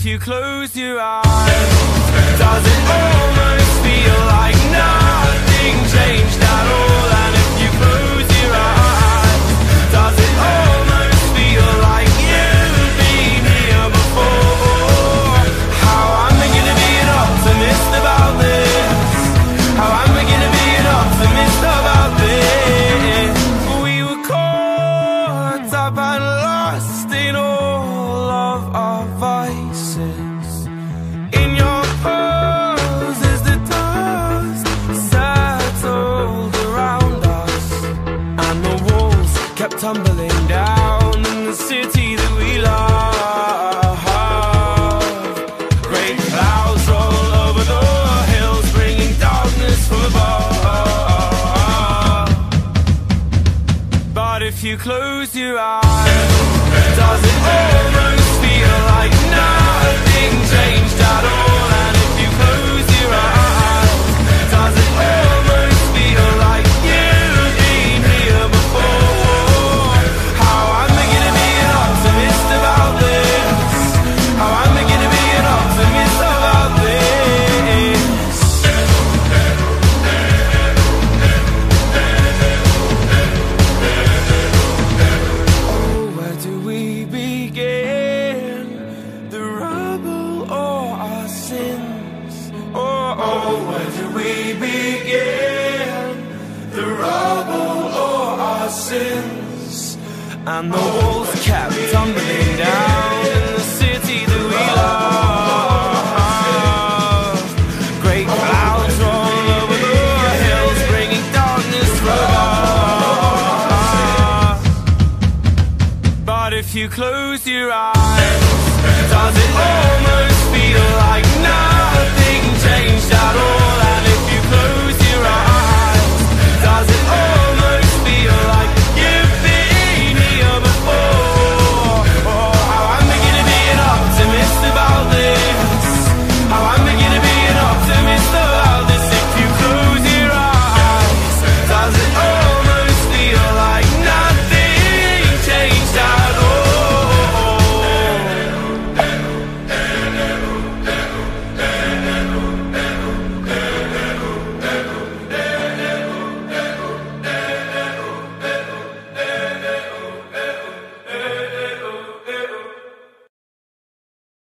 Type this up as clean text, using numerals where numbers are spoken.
if you close your eyes, does it almost feel like nothing changed at all? And if you close your eyes, does it almost feel like you've been here before? How am I gonna be an optimist about this? How am I gonna be an optimist about this? We were caught up and lost in all of our vices. In your pose as the dust settled around us, and the walls kept tumbling down in the city that we love. Great clouds roll over the hills, bringing darkness from above. But if you close your eyes, does it almost feel like nothing changed at all? And if you close your eyes, does it almost feel like you've been here before? How am I gonna be an optimist about this? How am I gonna be an optimist about this? Oh, where do we begin? The rubble or our sins? Oh, where do we begin? The rubble or our sins? And the walls kept tumbling down in the city that we love. Great clouds roll over the hills, bringing darkness from above. But if you close your eyes, does it almost feel like nothing changed at all? And